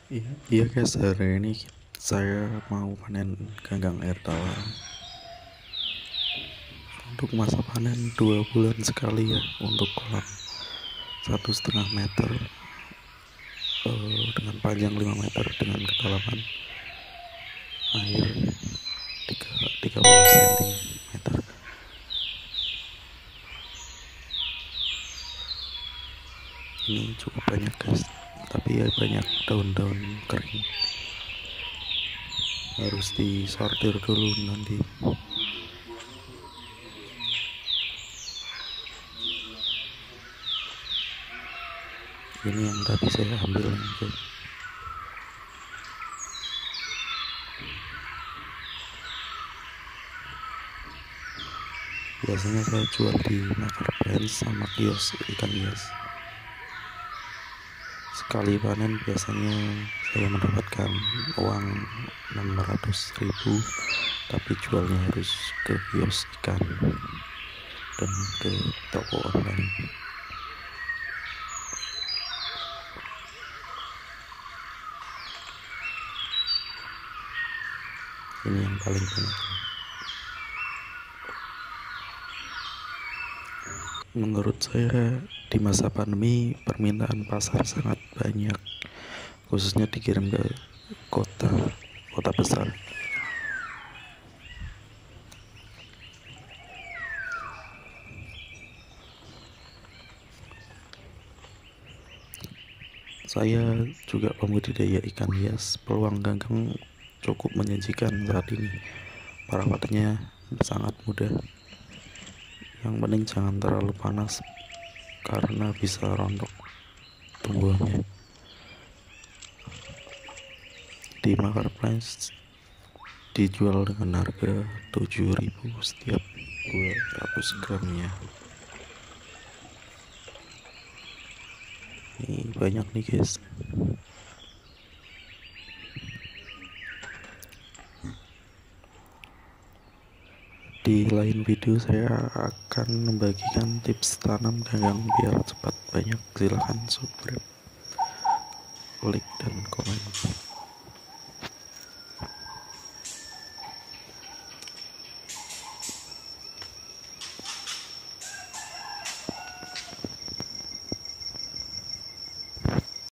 Iya guys, hari ini saya mau panen ganggang air tawar. Untuk masa panen 2 bulan sekali ya, untuk kolam 1,5 meter dengan panjang 5 meter dengan kedalaman air 30 cm. Ini cukup banyak guys, tapi ya banyak daun-daun kering, harus disortir dulu nanti. Ini yang tadi saya ambil guys. Biasanya saya jual di marketplace sama kios ikan hias. Sekali panen biasanya saya mendapatkan uang 600.000, tapi jualnya harus ke kios ikan dan ke toko online. Ini yang paling banyak. Menurut saya di masa pandemi permintaan pasar sangat banyak, khususnya dikirim ke kota besar. Saya juga pembudidaya ikan hias. Peluang ganggang cukup menjanjikan saat ini. Perawatannya sangat mudah. Yang penting jangan terlalu panas karena bisa rontok tumbuhannya. Di marketplace dijual dengan harga 7.000 setiap 200 gramnya. Ini banyak nih guys. Di lain video saya akan membagikan tips tanam ganggang biar cepat banyak. Silahkan subscribe, like, dan komen.